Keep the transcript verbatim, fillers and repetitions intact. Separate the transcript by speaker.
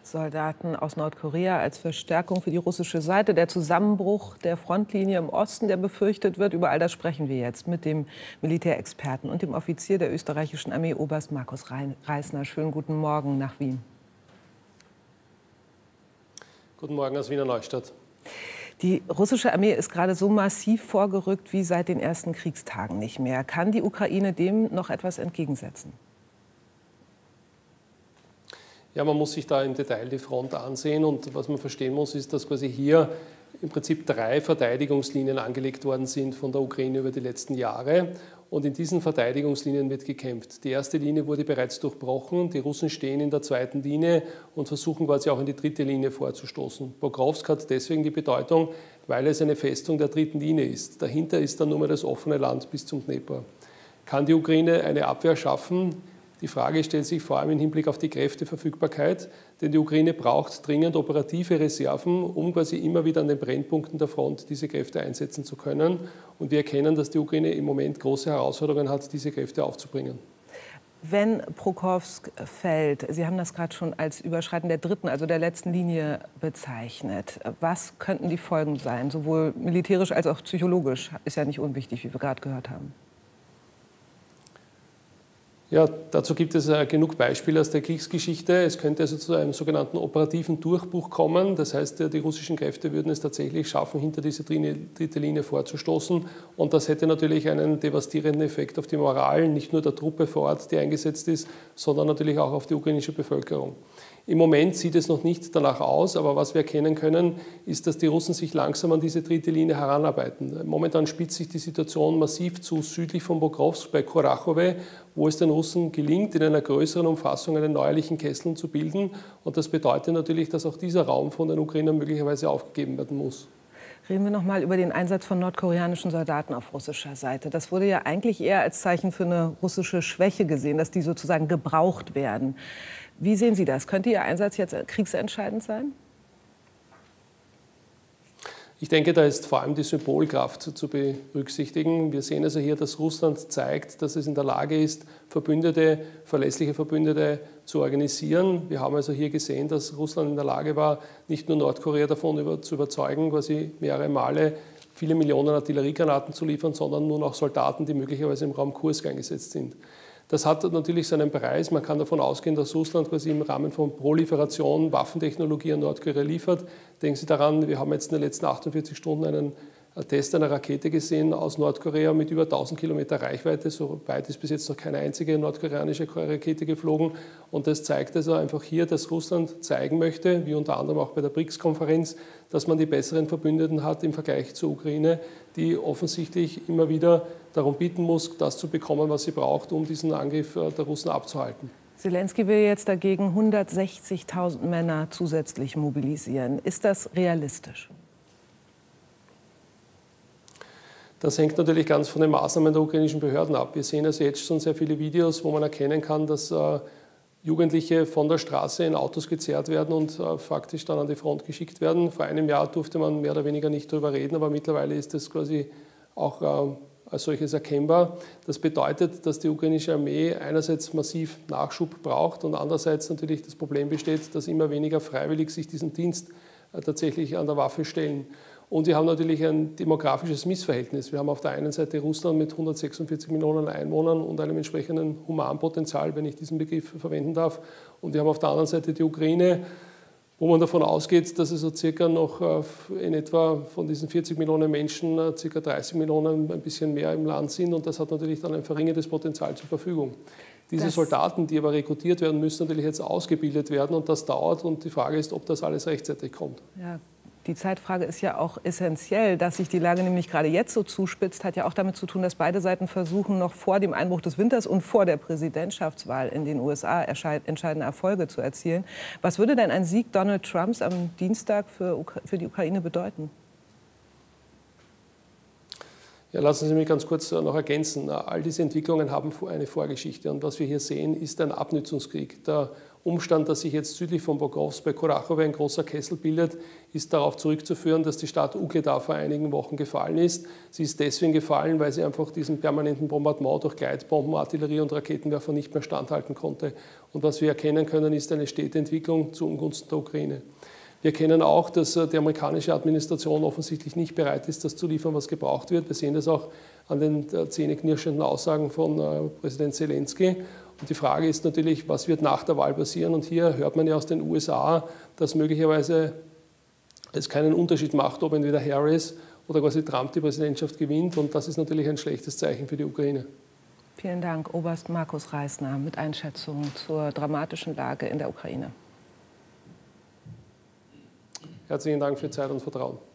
Speaker 1: Soldaten aus Nordkorea als Verstärkung für die russische Seite. Der Zusammenbruch der Frontlinie im Osten, der befürchtet wird. Über all das sprechen wir jetzt mit dem Militärexperten und dem Offizier der österreichischen Armee, Oberst Markus Reisner. Schönen guten Morgen nach Wien.
Speaker 2: Guten Morgen aus Wiener Neustadt.
Speaker 1: Die russische Armee ist gerade so massiv vorgerückt wie seit den ersten Kriegstagen nicht mehr. Kann die Ukraine dem noch etwas entgegensetzen?
Speaker 2: Ja, man muss sich da im Detail die Front ansehen, und was man verstehen muss, ist, dass quasi hier im Prinzip drei Verteidigungslinien angelegt worden sind von der Ukraine über die letzten Jahre, und in diesen Verteidigungslinien wird gekämpft. Die erste Linie wurde bereits durchbrochen, die Russen stehen in der zweiten Linie und versuchen quasi auch in die dritte Linie vorzustoßen. Pokrovsk hat deswegen die Bedeutung, weil es eine Festung der dritten Linie ist. Dahinter ist dann nur mehr das offene Land bis zum Dnepr. Kann die Ukraine eine Abwehr schaffen? Die Frage stellt sich vor allem im Hinblick auf die Kräfteverfügbarkeit, denn die Ukraine braucht dringend operative Reserven, um quasi immer wieder an den Brennpunkten der Front diese Kräfte einsetzen zu können. Und wir erkennen, dass die Ukraine im Moment große Herausforderungen hat, diese Kräfte aufzubringen.
Speaker 1: Wenn Pokrovsk fällt, Sie haben das gerade schon als Überschreiten der dritten, also der letzten Linie bezeichnet. Was könnten die Folgen sein, sowohl militärisch als auch psychologisch? Ist ja nicht unwichtig, wie wir gerade gehört haben.
Speaker 2: Ja, dazu gibt es äh, genug Beispiele aus der Kriegsgeschichte. Es könnte also zu einem sogenannten operativen Durchbruch kommen. Das heißt, äh, die russischen Kräfte würden es tatsächlich schaffen, hinter diese dritte Linie vorzustoßen. Und das hätte natürlich einen devastierenden Effekt auf die Moral, nicht nur der Truppe vor Ort, die eingesetzt ist, sondern natürlich auch auf die ukrainische Bevölkerung. Im Moment sieht es noch nicht danach aus, aber was wir erkennen können, ist, dass die Russen sich langsam an diese dritte Linie heranarbeiten. Momentan spitzt sich die Situation massiv zu südlich von Pokrovsk bei Kurachowe, wo es den Russen gelingt, in einer größeren Umfassung einen neuerlichen Kessel zu bilden. Und das bedeutet natürlich, dass auch dieser Raum von den Ukrainern möglicherweise aufgegeben werden muss.
Speaker 1: Reden wir noch mal über den Einsatz von nordkoreanischen Soldaten auf russischer Seite. Das wurde ja eigentlich eher als Zeichen für eine russische Schwäche gesehen, dass die sozusagen gebraucht werden. Wie sehen Sie das? Könnte Ihr Einsatz jetzt kriegsentscheidend sein?
Speaker 2: Ich denke, da ist vor allem die Symbolkraft zu berücksichtigen. Wir sehen also hier, dass Russland zeigt, dass es in der Lage ist, Verbündete, verlässliche Verbündete zu organisieren. Wir haben also hier gesehen, dass Russland in der Lage war, nicht nur Nordkorea davon über, zu überzeugen, quasi mehrere Male viele Millionen Artilleriegranaten zu liefern, sondern nun auch Soldaten, die möglicherweise im Raum Kursk eingesetzt sind. Das hat natürlich seinen Preis. Man kann davon ausgehen, dass Russland quasi im Rahmen von Proliferation Waffentechnologie an Nordkorea liefert. Denken Sie daran, wir haben jetzt in den letzten achtundvierzig Stunden einen Test einer Rakete gesehen aus Nordkorea mit über tausend Kilometer Reichweite. So weit ist bis jetzt noch keine einzige nordkoreanische Rakete geflogen. Und das zeigt also einfach hier, dass Russland zeigen möchte, wie unter anderem auch bei der B R I C S-Konferenz, dass man die besseren Verbündeten hat im Vergleich zur Ukraine, die offensichtlich immer wieder darum bitten muss, das zu bekommen, was sie braucht, um diesen Angriff der Russen abzuhalten.
Speaker 1: Zelensky will jetzt dagegen hundertsechzigtausend Männer zusätzlich mobilisieren. Ist das realistisch?
Speaker 2: Das hängt natürlich ganz von den Maßnahmen der ukrainischen Behörden ab. Wir sehen also jetzt schon sehr viele Videos, wo man erkennen kann, dass äh, Jugendliche von der Straße in Autos gezerrt werden und äh, faktisch dann an die Front geschickt werden. Vor einem Jahr durfte man mehr oder weniger nicht darüber reden, aber mittlerweile ist das quasi auch äh, als solches erkennbar. Das bedeutet, dass die ukrainische Armee einerseits massiv Nachschub braucht und andererseits natürlich das Problem besteht, dass immer weniger freiwillig sich diesem Dienst äh, tatsächlich an der Waffe stellen. Und wir haben natürlich ein demografisches Missverhältnis. Wir haben auf der einen Seite Russland mit hundertsechsundvierzig Millionen Einwohnern und einem entsprechenden Humanpotenzial, wenn ich diesen Begriff verwenden darf. Und wir haben auf der anderen Seite die Ukraine, wo man davon ausgeht, dass es so circa noch in etwa von diesen vierzig Millionen Menschen circa dreißig Millionen ein bisschen mehr im Land sind. Und das hat natürlich dann ein verringertes Potenzial zur Verfügung. Diese das Soldaten, die aber rekrutiert werden, müssen natürlich jetzt ausgebildet werden. Und das dauert. Und die Frage ist, ob das alles rechtzeitig kommt.
Speaker 1: Ja. Die Zeitfrage ist ja auch essentiell. Dass sich die Lage nämlich gerade jetzt so zuspitzt, hat ja auch damit zu tun, dass beide Seiten versuchen, noch vor dem Einbruch des Winters und vor der Präsidentschaftswahl in den U S A entscheidende Erfolge zu erzielen. Was würde denn ein Sieg Donald Trumps am Dienstag für, für die Ukraine bedeuten?
Speaker 2: Ja, lassen Sie mich ganz kurz noch ergänzen. All diese Entwicklungen haben eine Vorgeschichte. Und was wir hier sehen, ist ein Abnutzungskrieg. Der Umstand, dass sich jetzt südlich von Pokrovsk bei Kurachowe ein großer Kessel bildet, ist darauf zurückzuführen, dass die Stadt Ugledar vor einigen Wochen gefallen ist. Sie ist deswegen gefallen, weil sie einfach diesem permanenten Bombardement durch Gleitbomben, Artillerie und Raketenwerfer nicht mehr standhalten konnte. Und was wir erkennen können, ist eine stete Entwicklung zu Ungunsten der Ukraine. Wir erkennen auch, dass die amerikanische Administration offensichtlich nicht bereit ist, das zu liefern, was gebraucht wird. Wir sehen das auch an den zähneknirschenden Aussagen von Präsident Zelensky. Und die Frage ist natürlich, was wird nach der Wahl passieren? Und hier hört man ja aus den U S A, dass möglicherweise es keinen Unterschied macht, ob entweder Harris oder quasi Trump die Präsidentschaft gewinnt. Und das ist natürlich ein schlechtes Zeichen für die Ukraine.
Speaker 1: Vielen Dank, Oberst Markus Reisner, mit Einschätzung zur dramatischen Lage in der Ukraine.
Speaker 2: Herzlichen Dank für Zeit und Vertrauen.